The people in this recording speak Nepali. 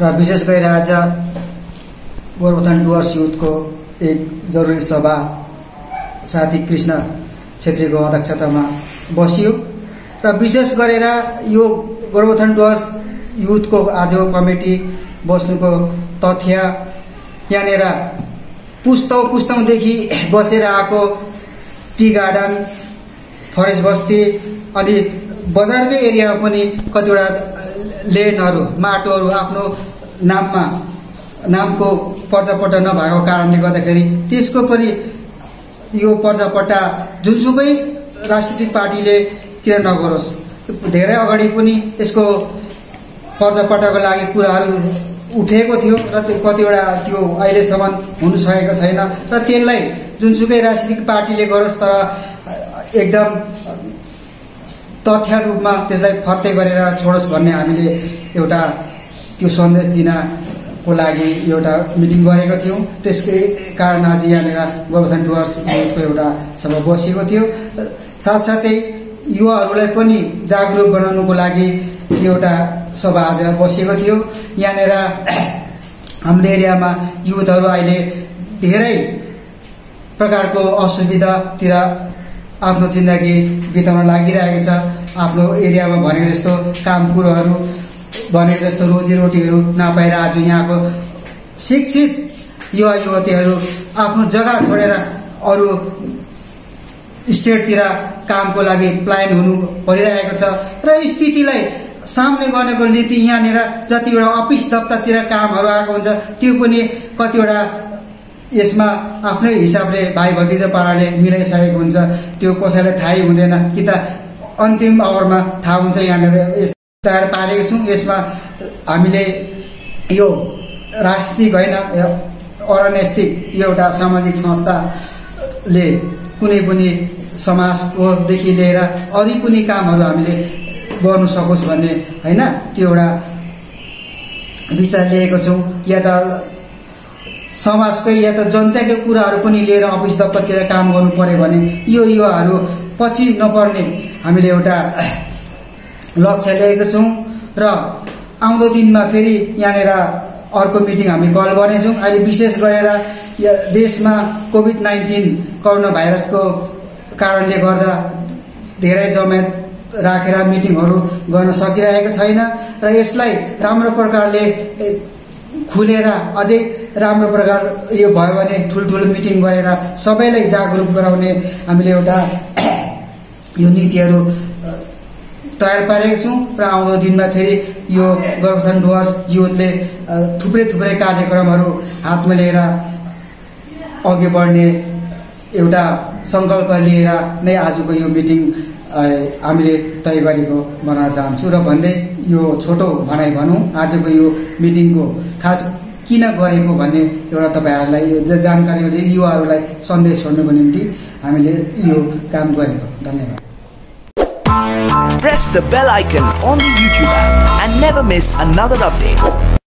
र विशेष गरेर आज गोरुबथान डुवर्स युथको एक जरुरी सभा साथी कृष्ण छेत्रीको अध्यक्षतामा बसियो र विशेष गरेर यो गोरुबथान डुवर्स युथको आजको कमिटी बस्नुको तथ्य यहाँनिर पुस्तौदेखि बसेर आएको टी गार्डन फरेस्ट बस्ती अनि बजारकै एरियामा पनि कतिवटा ल्यान्डहरू माटोहरू आफ्नो नामको पर्जापट्टा नभएको कारणले गर्दाखेरि त्यसको पनि यो पर्जापट्टा जुनसुकै राजनीतिक पार्टीले किन नगरोस्। धेरै अगाडि पनि यसको पर्जापट्टाको लागि कुराहरू उठेको थियो र कतिवटा त्यो अहिलेसम्म हुन सकेको छैन र त्यसलाई जुनसुकै राजनीतिक पार्टीले गरोस् तर एकदम तथ्य रूपमा त्यसलाई फत्ते गरेर छोडोस् भन्ने हामीले एउटा त्यो सन्देश दिनको लागि एउटा मिटिङ गरेको थियौँ। त्यसकै कारण आज यहाँनिर गोरुबथान डुवर्स युथको एउटा सभा बसेको थियो। साथसाथै युवाहरूलाई पनि जागरुक बनाउनुको लागि एउटा सभा आज बसेको थियो। यहाँनिर हाम्रो एरियामा युथहरू अहिले धेरै प्रकारको असुविधातिर आफ्नो जिन्दगी बिताउन लागिरहेको छ। आफ्नो एरियामा भनेको जस्तो काम कुरोहरू भनेको जस्तो रोजीरोटीहरू नपाएर आज यहाँको शिक्षित युवा युवतीहरू आफ्नो जग्गा छोडेर अरू स्टेटतिर कामको लागि प्लान हुनु परिरहेको छ र स्थितिलाई सामने गर्नको नीति यहाँनिर जतिवटा अफिस दफ्तरतिर कामहरू आएको हुन्छ त्यो पनि कतिवटा यसमा आफ्नै हिसाबले भाइ भतिजा पाराले मिलाइसकेको हुन्छ। त्यो कसैलाई थाहै हुँदैन कि त अन्तिम आवरमा थाहा हुन्छ। यहाँनिर तयार पारेको छौँ। यसमा हामीले यो राजनीतिक होइन अराजनीतिक एउटा सामाजिक संस्थाले कुनै पनि समाजकोदेखि लिएर अरू पनि कामहरू हामीले गर्नु सकोस् भन्ने होइन त्यो एउटा विचार लिएको छौँ। या त समाजकै या त जनताकै कुराहरू पनि लिएर अफिस दफ्तरतिर काम गर्नु पर्यो भने यो युवाहरू पछि नपर्ने हामीले एउटा लक्ष्य लिएको छौँ र आउँदो दिनमा फेरि यहाँनिर अर्को मिटिङ हामी कल गर्नेछौँ। अहिले विशेष गरेर देशमा कोभिड-19 कोरोना भाइरसको कारणले गर्दा धेरै जमात राखेर मिटिङहरू गर्न सकिरहेको छैन र यसलाई राम्रो प्रकारले खुलेर अझै राम्रो प्रकार यो भयो भने ठुल्ठुलो मिटिङ गरेर सबैलाई जागरुक गराउने हामीले एउटा यो नीतिहरू तयार पारेका छौँ र आउँदो दिनमा फेरि यो गोरुबथान डुवर्स युथले थुप्रै कार्यक्रमहरू हातमा लिएर अघि बढ्ने एउटा सङ्कल्प लिएर नै आजको यो मिटिङ हामीले तय गरेको भन्न चाहन्छु र भन्दै यो छोटो भनाइ भनौँ आजको यो मिटिङको खास किन गरेको भन्ने एउटा तपाईँहरूलाई यो जानकारी युवाहरूलाई सन्देश छोड्नुको निम्ति हामीले यो काम गरेको। धन्यवाद। Press the bell icon on the YouTube app and never miss another update.